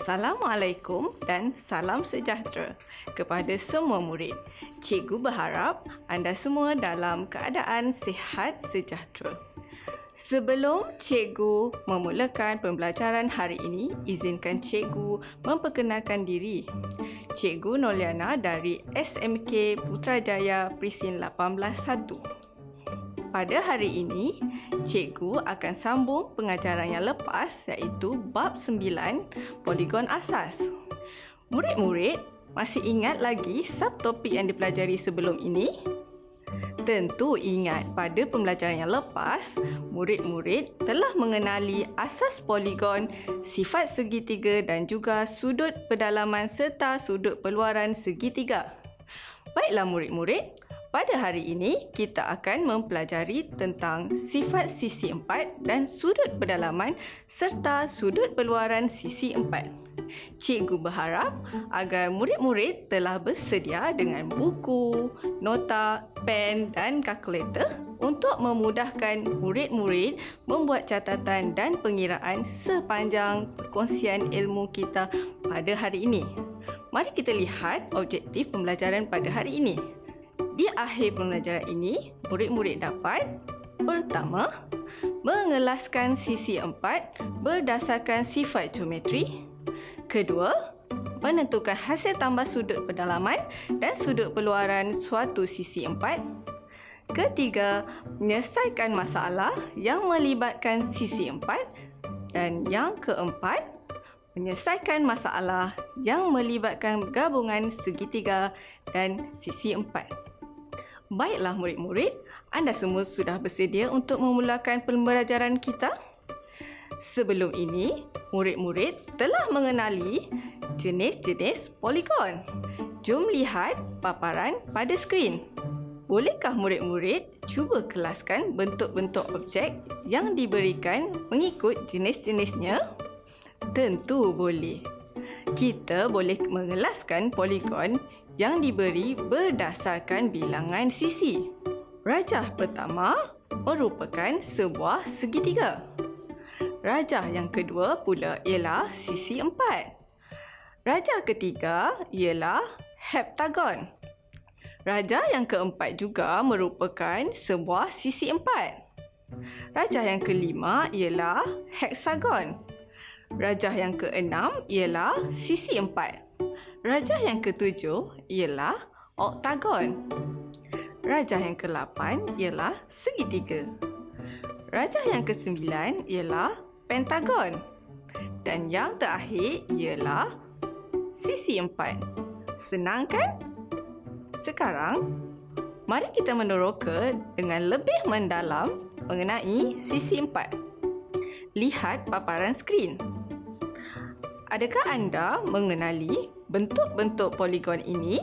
Assalamualaikum dan salam sejahtera kepada semua murid. Cikgu berharap anda semua dalam keadaan sihat sejahtera. Sebelum cikgu memulakan pembelajaran hari ini, izinkan cikgu memperkenalkan diri. Cikgu Noliana dari SMK Putrajaya Prisin 181. Pada hari ini, cikgu akan sambung pengajaran yang lepas iaitu bab 9 poligon asas. Murid-murid masih ingat lagi subtopik yang dipelajari sebelum ini? Tentu ingat pada pembelajaran yang lepas, murid-murid telah mengenali asas poligon, sifat segitiga dan juga sudut pedalaman serta sudut peluaran segitiga. Baiklah murid-murid, pada hari ini kita akan mempelajari tentang sifat sisi 4 dan sudut pedalaman serta sudut peluaran sisi 4. Cikgu berharap agar murid-murid telah bersedia dengan buku, nota, pen dan kalkulator untuk memudahkan murid-murid membuat catatan dan pengiraan sepanjang perkongsian ilmu kita pada hari ini. Mari kita lihat objektif pembelajaran pada hari ini. Di akhir pembelajaran ini, murid-murid dapat: pertama, mengelaskan sisi 4 berdasarkan sifat geometri. Kedua, menentukan hasil tambah sudut pedalaman dan sudut peluaran suatu sisi 4. Ketiga, menyelesaikan masalah yang melibatkan sisi 4. Dan yang keempat, menyelesaikan masalah yang melibatkan gabungan segitiga dan sisi 4. Baiklah murid-murid, anda semua sudah bersedia untuk memulakan pembelajaran kita? Sebelum ini, murid-murid telah mengenali jenis-jenis poligon. Jom lihat paparan pada skrin. Bolehkah murid-murid cuba kelaskan bentuk-bentuk objek yang diberikan mengikut jenis-jenisnya? Tentu boleh. Kita boleh mengelaskan poligon yang diberi berdasarkan bilangan sisi. Rajah pertama merupakan sebuah segitiga. Rajah yang kedua pula ialah sisi 4. Rajah ketiga ialah heptagon. Rajah yang keempat juga merupakan sebuah sisi 4. Rajah yang kelima ialah heksagon. Rajah yang keenam ialah sisi 4. Rajah yang ketujuh ialah oktagon. Rajah yang ke-8 ialah segitiga. Rajah yang ke-9 ialah pentagon. Dan yang terakhir ialah sisi 4. Senang kan? Sekarang, mari kita meneroka dengan lebih mendalam mengenai sisi 4. Lihat paparan skrin. Adakah anda mengenali bentuk-bentuk poligon ini?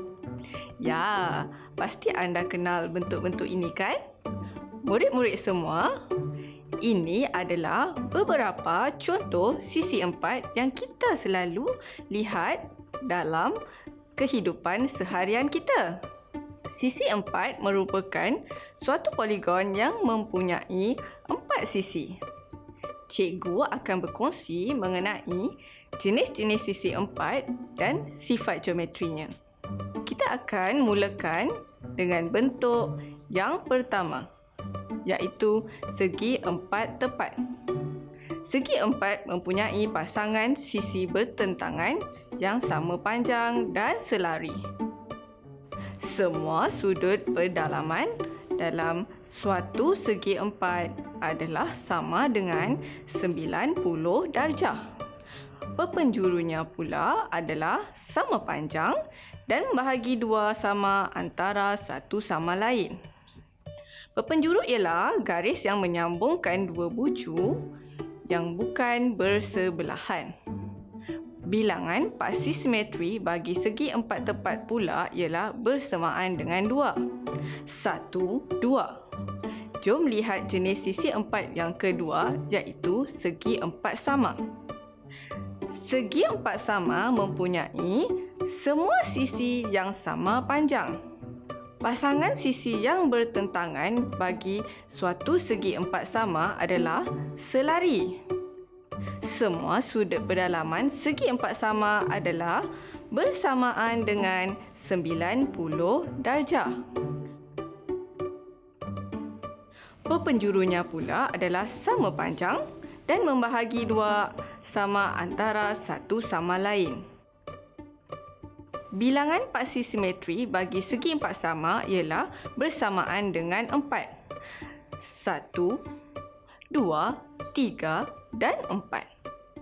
Ya, pasti anda kenal bentuk-bentuk ini kan? Murid-murid semua, ini adalah beberapa contoh sisi 4 yang kita selalu lihat dalam kehidupan seharian kita. Sisi 4 merupakan suatu poligon yang mempunyai 4 sisi. Cikgu akan berkongsi mengenai jenis-jenis sisi 4 dan sifat geometrinya. Kita akan mulakan dengan bentuk yang pertama, iaitu segi 4 tepat. Segi 4 mempunyai pasangan sisi bertentangan yang sama panjang dan selari. Semua sudut pedalaman dalam suatu segi 4 adalah sama dengan 90 darjah. Perpenjurunya pula adalah sama panjang dan membahagi dua sama antara satu sama lain. Perpenjuru ialah garis yang menyambungkan dua bucu yang bukan bersebelahan. Bilangan pasti simetri bagi segi 4 tepat pula ialah bersamaan dengan 2. 1, 2. Jom lihat jenis sisi 4 yang kedua iaitu segi 4 sama. Segi 4 sama mempunyai semua sisi yang sama panjang. Pasangan sisi yang bertentangan bagi suatu segi 4 sama adalah selari. Semua sudut berdalaman segi empat sama adalah bersamaan dengan 90 darjah. Perpenjurunya pula adalah sama panjang dan membahagi dua sama antara satu sama lain. Bilangan paksi simetri bagi segi empat sama ialah bersamaan dengan 4. 1, 2, 3 dan 4.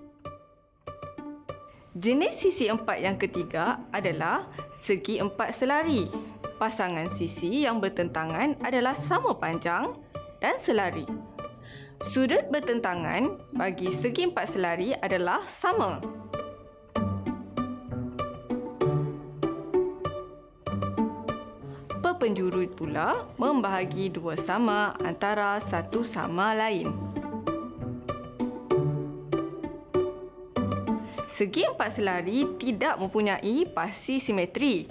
Jenis sisi empat yang ketiga adalah segi empat selari. Pasangan sisi yang bertentangan adalah sama panjang dan selari. Sudut bertentangan bagi segi empat selari adalah sama. Perpenjuru pula membahagi dua sama antara satu sama lain. Segi empat selari tidak mempunyai paksi simetri.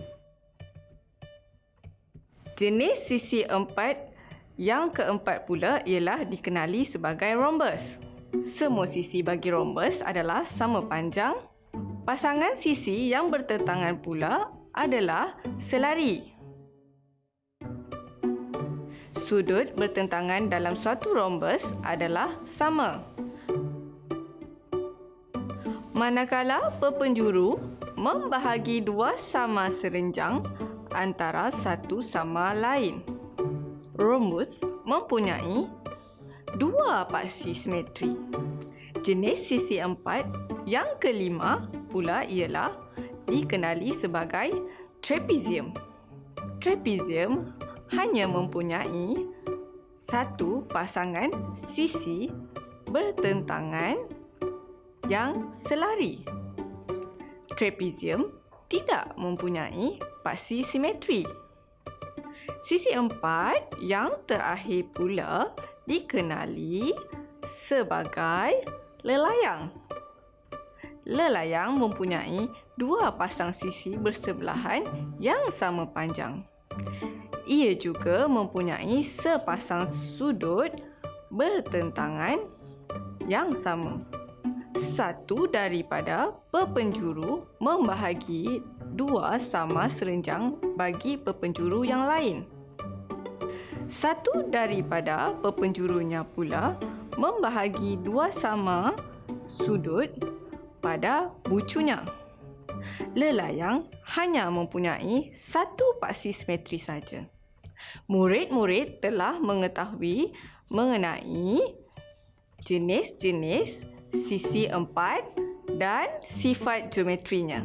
Jenis sisi empat yang keempat pula ialah dikenali sebagai rhombus. Semua sisi bagi rhombus adalah sama panjang. Pasangan sisi yang bertentangan pula adalah selari. Sudut bertentangan dalam suatu rhombus adalah sama. Manakala perpenjuru membahagi dua sama serenjang antara satu sama lain. Rhombus mempunyai dua paksi simetri. Jenis sisi empat yang kelima pula ialah dikenali sebagai trapezium. Trapezium hanya mempunyai satu pasangan sisi bertentangan yang selari. Trapezium tidak mempunyai paksi simetri. Sisi empat yang terakhir pula dikenali sebagai lelayang. Lelayang mempunyai dua pasang sisi bersebelahan yang sama panjang. Ia juga mempunyai sepasang sudut bertentangan yang sama. Satu daripada perpenjuru membahagi dua sama serenjang bagi perpenjuru yang lain. Satu daripada perpenjurunya pula membahagi dua sama sudut pada bucunya. Lelayang hanya mempunyai satu paksi simetri saja. Murid-murid telah mengetahui mengenai jenis-jenis sisi empat dan sifat geometrinya.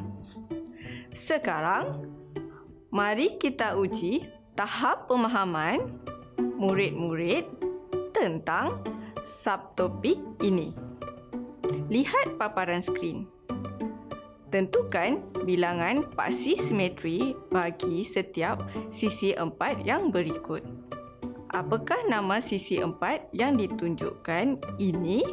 Sekarang, mari kita uji tahap pemahaman murid-murid tentang subtopik ini. Lihat paparan skrin. Tentukan bilangan paksi simetri bagi setiap sisi empat yang berikut. Apakah nama sisi empat yang ditunjukkan ini?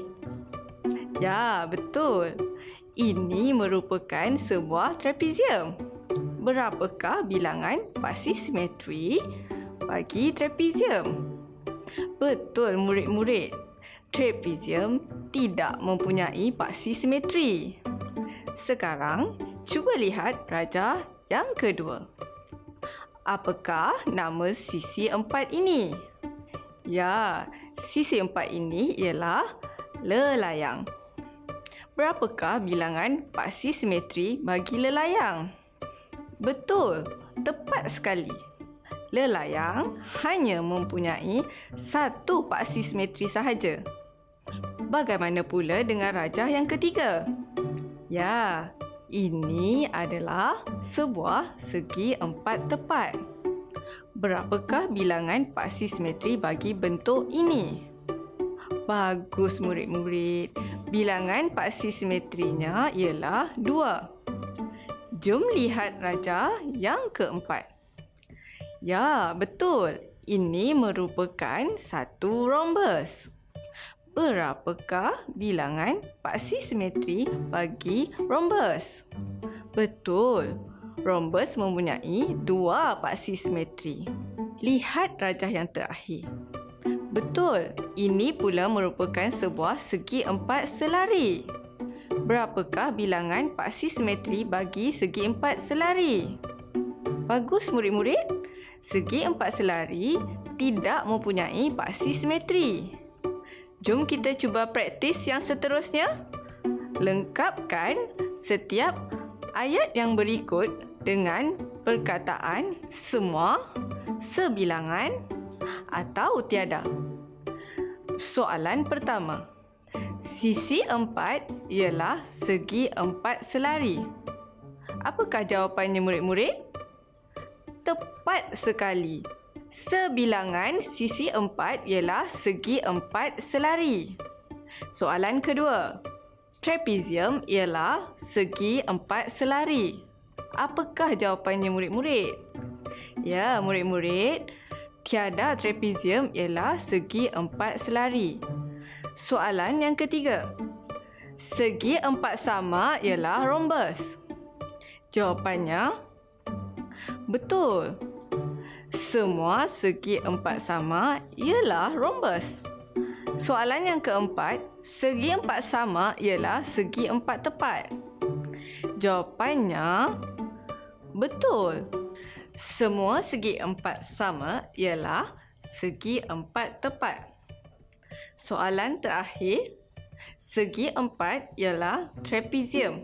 Ya, betul. Ini merupakan sebuah trapezium. Berapakah bilangan paksi simetri bagi trapezium? Betul, murid-murid. Trapezium tidak mempunyai paksi simetri. Sekarang, cuba lihat rajah yang kedua. Apakah nama sisi empat ini? Ya, sisi empat ini ialah lelayang. Berapakah bilangan paksi simetri bagi lelayang? Betul, tepat sekali. Lelayang hanya mempunyai satu paksi simetri sahaja. Bagaimana pula dengan rajah yang ketiga? Ya, ini adalah sebuah segi empat tepat. Berapakah bilangan paksi simetri bagi bentuk ini? Bagus murid-murid. Bilangan paksi simetrinya ialah 2. Jom lihat rajah yang keempat. Ya, betul. Ini merupakan satu rhombus. Berapakah bilangan paksi simetri bagi rhombus? Betul. Rhombus mempunyai 2 paksi simetri. Lihat rajah yang terakhir. Betul, ini pula merupakan sebuah segi empat selari. Berapakah bilangan paksi simetri bagi segi empat selari? Bagus murid-murid. Segi empat selari tidak mempunyai paksi simetri. Jom kita cuba praktis yang seterusnya. Lengkapkan setiap ayat yang berikut dengan perkataan semua, sebilangan atau tiada. Soalan pertama. Sisi empat ialah segi empat selari. Apakah jawapannya murid-murid? Tepat sekali. Sebilangan sisi empat ialah segi empat selari. Soalan kedua. Trapezium ialah segi empat selari. Apakah jawapannya murid-murid? Ya, murid-murid, tiada trapezium ialah segi empat selari. Soalan yang ketiga. Segi empat sama ialah rhombus. Jawapannya betul. Semua segi empat sama ialah rhombus. Soalan yang keempat, segi empat sama ialah segi empat tepat. Jawapannya betul. Semua segi empat sama ialah segi empat tepat. Soalan terakhir, segi empat ialah trapezium.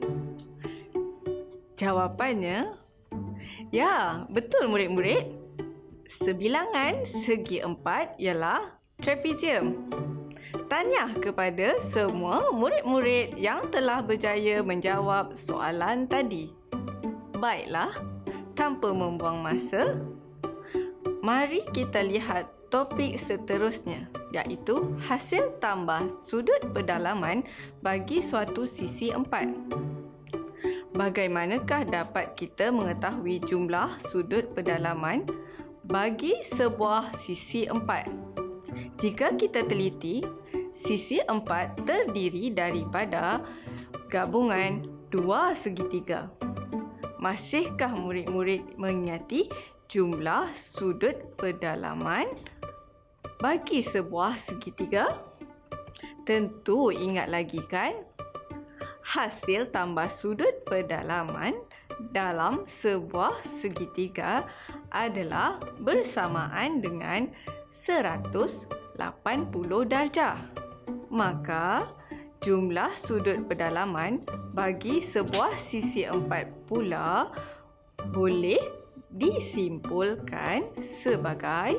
Jawapannya, ya, betul murid-murid. Sebilangan segi empat ialah trapezium. Tahniah kepada semua murid-murid yang telah berjaya menjawab soalan tadi. Baiklah, tanpa membuang masa, mari kita lihat topik seterusnya, iaitu hasil tambah sudut pedalaman bagi suatu sisi empat. Bagaimanakah dapat kita mengetahui jumlah sudut pedalaman bagi sebuah sisi empat? Jika kita teliti, sisi empat terdiri daripada gabungan dua segitiga. Masihkah murid-murid mengingati jumlah sudut pedalaman bagi sebuah segitiga? Tentu ingat lagi kan? Hasil tambah sudut pedalaman dalam sebuah segitiga adalah bersamaan dengan 180 darjah. Maka, jumlah sudut pedalaman bagi sebuah sisi empat pula boleh disimpulkan sebagai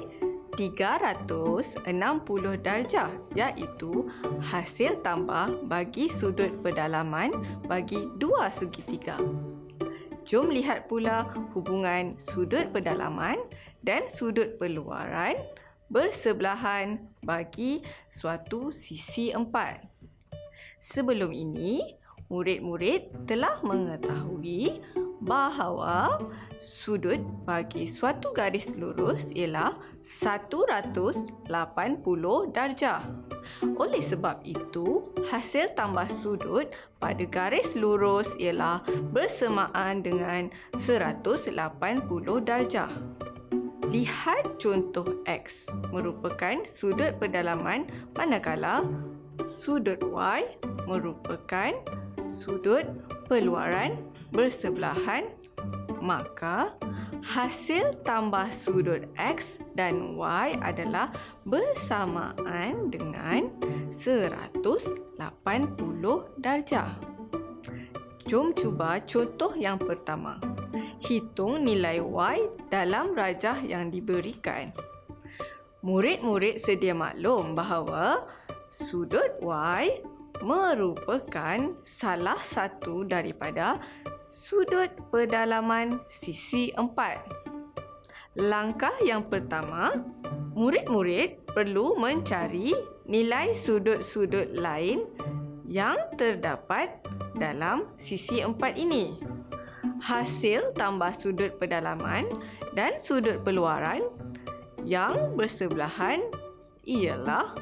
360 darjah, iaitu hasil tambah bagi sudut pedalaman bagi dua segitiga. Jom lihat pula hubungan sudut pedalaman dan sudut peluaran bersebelahan bagi suatu sisi empat. Sebelum ini, murid-murid telah mengetahui bahawa sudut bagi suatu garis lurus ialah 180 darjah. Oleh sebab itu, hasil tambah sudut pada garis lurus ialah bersamaan dengan 180 darjah. Lihat contoh X merupakan sudut pedalaman manakala sudut Y merupakan sudut peluaran bersebelahan, maka hasil tambah sudut X dan Y adalah bersamaan dengan 180 darjah. Jom cuba contoh yang pertama. Hitung nilai Y dalam rajah yang diberikan. Murid-murid sedia maklum bahawa sudut Y merupakan salah satu daripada sudut pedalaman sisi empat. Langkah yang pertama, murid-murid perlu mencari nilai sudut-sudut lain yang terdapat dalam sisi empat ini. Hasil tambah sudut pedalaman dan sudut peluaran yang bersebelahan ialah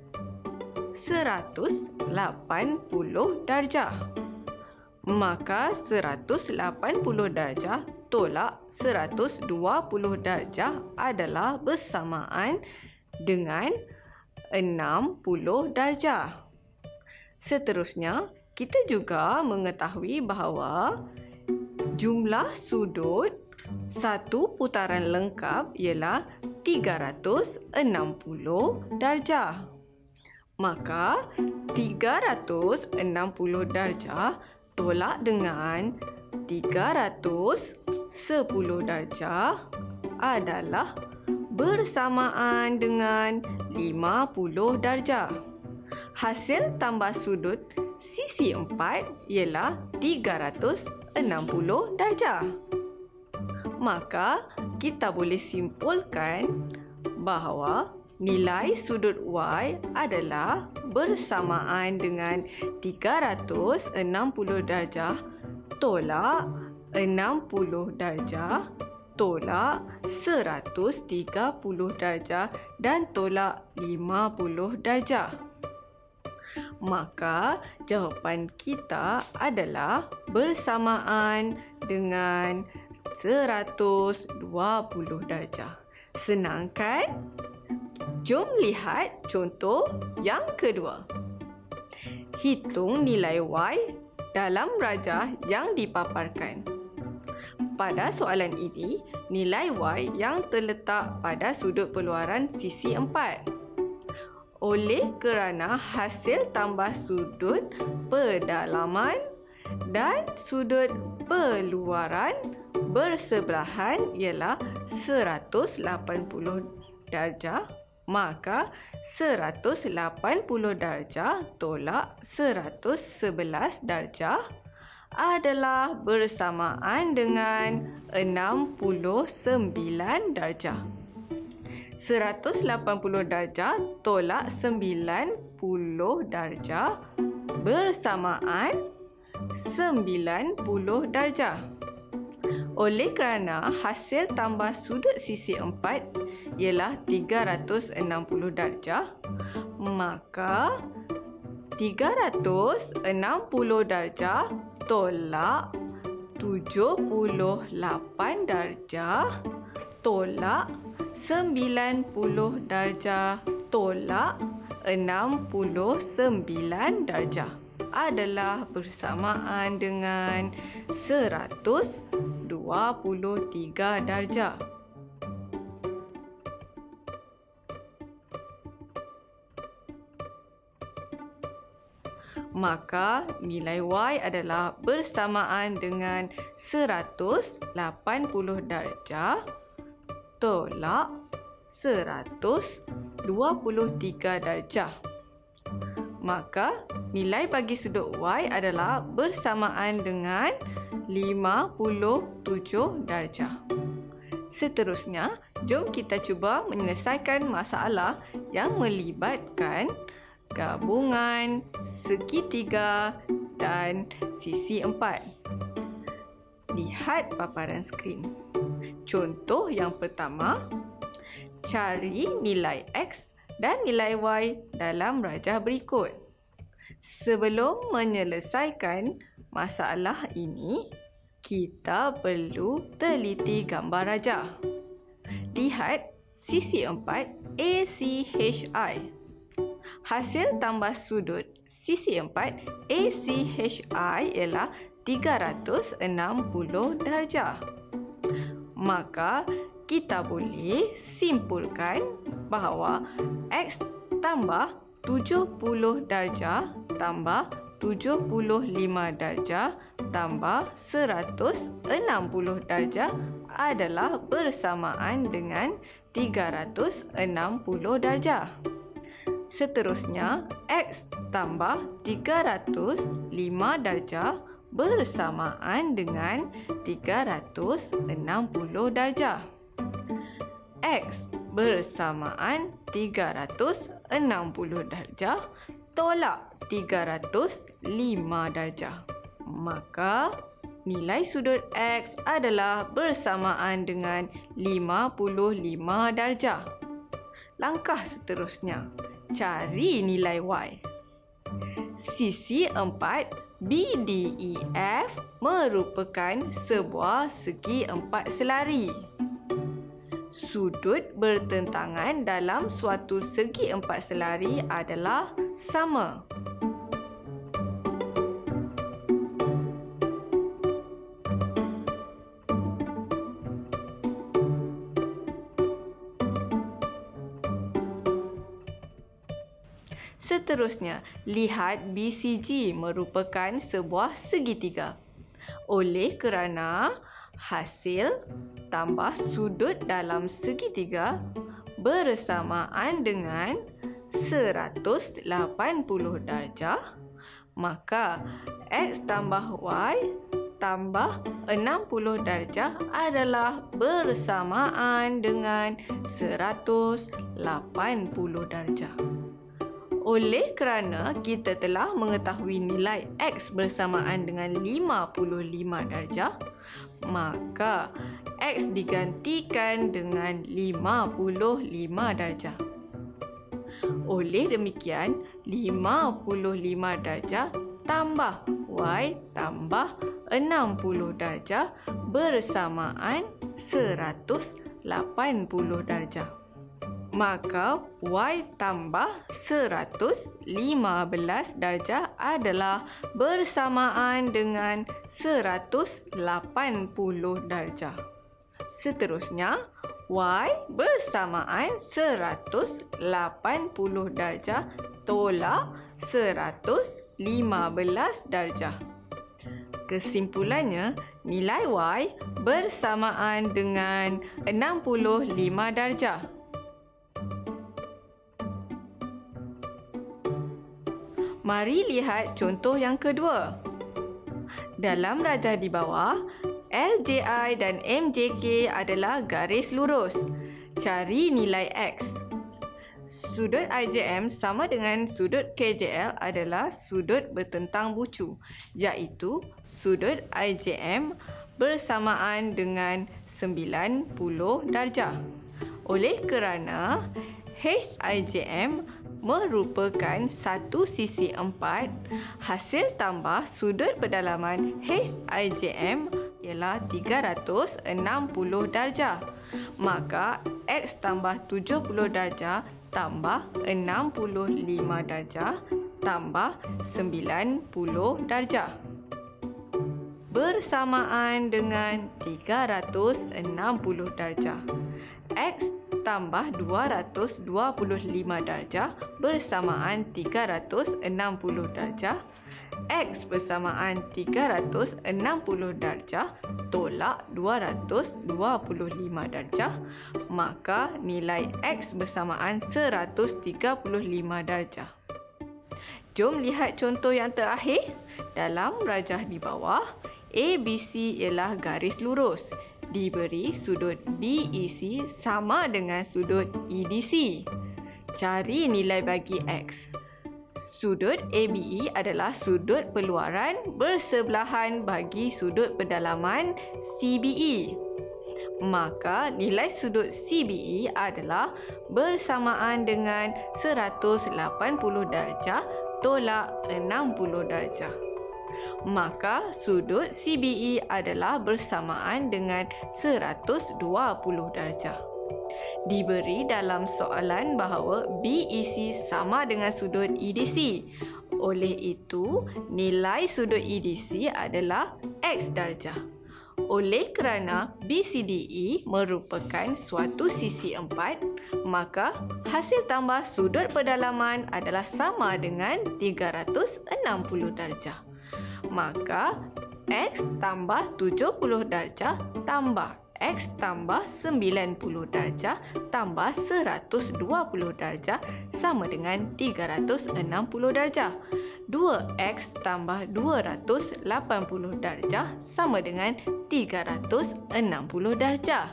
180 darjah. Maka 180 darjah tolak 120 darjah adalah bersamaan dengan 60 darjah. Seterusnya, kita juga mengetahui bahawa jumlah sudut satu putaran lengkap ialah 360 darjah. Maka 360 darjah tolak dengan 310 darjah adalah bersamaan dengan 50 darjah. Hasil tambah sudut sisi 4 ialah 360 darjah. Maka kita boleh simpulkan bahawa nilai sudut Y adalah bersamaan dengan 360 darjah tolak 60 darjah tolak 130 darjah dan tolak 50 darjah. Maka jawapan kita adalah bersamaan dengan 120 darjah. Senang kan? Jom lihat contoh yang kedua. Hitung nilai Y dalam rajah yang dipaparkan. Pada soalan ini, nilai Y yang terletak pada sudut peluaran sisi 4. Oleh kerana hasil tambah sudut pedalaman dan sudut peluaran bersebelahan ialah 180 darjah, maka 180 darjah tolak 111 darjah adalah bersamaan dengan 69 darjah. 180 darjah tolak 90 darjah bersamaan 90 darjah. Oleh kerana hasil tambah sudut sisi 4 ialah 360 darjah, maka 360 darjah tolak 78 darjah tolak 90 darjah tolak 69 darjah adalah bersamaan dengan 123 darjah. Maka nilai Y adalah bersamaan dengan 180 darjah tolak 123 darjah. Maka nilai bagi sudut Y adalah bersamaan dengan 57 darjah. Seterusnya, jom kita cuba menyelesaikan masalah yang melibatkan gabungan segitiga dan sisi 4. Lihat paparan skrin. Contoh yang pertama, cari nilai X dan nilai Y dalam rajah berikut. Sebelum menyelesaikan masalah ini, kita perlu teliti gambar rajah. Lihat sisi 4 ACHI. Hasil tambah sudut sisi 4 ACHI ialah 360 darjah. Maka kita boleh simpulkan bahawa X tambah 70 darjah tambah 75 darjah tambah 160 darjah adalah bersamaan dengan 360 darjah. Seterusnya, X tambah 305 darjah bersamaan dengan 360 darjah. X bersamaan 360 darjah tolak 305 darjah. Maka nilai sudut X adalah bersamaan dengan 55 darjah. Langkah seterusnya, cari nilai Y. Sisi 4 BDEF merupakan sebuah segi 4 selari. sudut bertentangan dalam suatu segi empat selari adalah sama. Seterusnya, lihat BCG merupakan sebuah segitiga. Oleh kerana hasil tambah sudut dalam segitiga bersamaan dengan 180 darjah, maka X tambah Y tambah 60 darjah adalah bersamaan dengan 180 darjah. Oleh kerana kita telah mengetahui nilai X bersamaan dengan 55 darjah, maka X digantikan dengan 55 darjah. Oleh demikian, 55 darjah tambah Y tambah 60 darjah bersamaan 180 darjah. Maka Y tambah 115 darjah adalah bersamaan dengan 180 darjah. Seterusnya, Y bersamaan 180 darjah tolak 115 darjah. Kesimpulannya, nilai Y bersamaan dengan 65 darjah. Mari lihat contoh yang kedua. Dalam rajah di bawah, LJI dan MJK adalah garis lurus. Cari nilai X. Sudut IJM sama dengan sudut KJL adalah sudut bertentang bucu, iaitu sudut IJM bersamaan dengan 90 darjah. Oleh kerana HIJM merupakan satu sisi empat, hasil tambah sudut pedalaman HIJM ialah 360 darjah. Maka X tambah 70 darjah tambah 65 darjah tambah 90 darjah bersamaan dengan 360 darjah. X tambah 225 darjah bersamaan 360 darjah. X bersamaan 360 darjah tolak 225 darjah, maka nilai X bersamaan 135 darjah. Jom lihat contoh yang terakhir. Dalam rajah di bawah, ABC ialah garis lurus. Diberi sudut BEC sama dengan sudut EDC. Cari nilai bagi X. Sudut ABE adalah sudut peluaran bersebelahan bagi sudut pedalaman CBE. Maka nilai sudut CBE adalah bersamaan dengan 180 darjah tolak 60 darjah. Maka sudut CBE adalah bersamaan dengan 120 darjah. Diberi dalam soalan bahawa BEC sama dengan sudut EDC. Oleh itu, nilai sudut EDC adalah X darjah. Oleh kerana BCDE merupakan suatu sisi empat, maka hasil tambah sudut pedalaman adalah sama dengan 360 darjah. Maka X tambah 70 darjah tambah X tambah 90 darjah tambah 120 darjah sama dengan 360 darjah. 2X tambah 280 darjah sama dengan 360 darjah.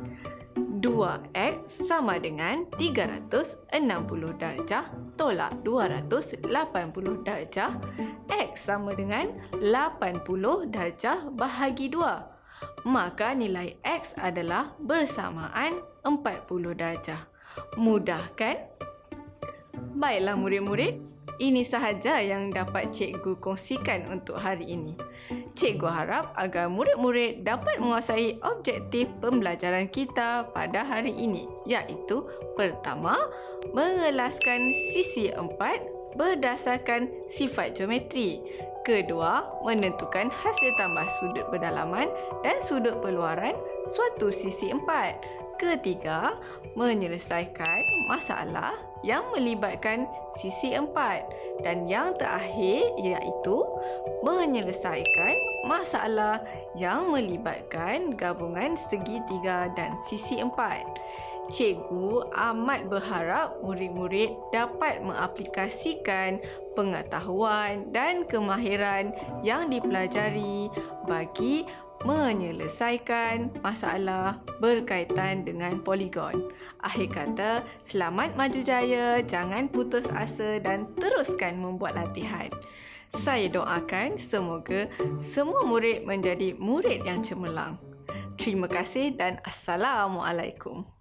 2X sama dengan 360 darjah tolak 280 darjah. X sama dengan 80 darjah bahagi 2. Maka nilai X adalah bersamaan 40 darjah. Mudah kan? Baiklah murid-murid, Ini sahaja yang dapat cikgu kongsikan untuk hari ini. Cikgu harap agar murid-murid dapat menguasai objektif pembelajaran kita pada hari ini, iaitu pertama, mengelaskan sisi 4 berdasarkan sifat geometri. Kedua, menentukan hasil tambah sudut berdalaman dan sudut peluaran suatu sisi 4. Ketiga, menyelesaikan masalah yang melibatkan sisi 4. Dan yang terakhir iaitu menyelesaikan masalah yang melibatkan gabungan segitiga dan sisi 4. Cikgu amat berharap murid-murid dapat mengaplikasikan pengetahuan dan kemahiran yang dipelajari bagi menyelesaikan masalah berkaitan dengan poligon. Akhir kata, selamat maju jaya, jangan putus asa dan teruskan membuat latihan. Saya doakan semoga semua murid menjadi murid yang cemerlang. Terima kasih dan Assalamualaikum.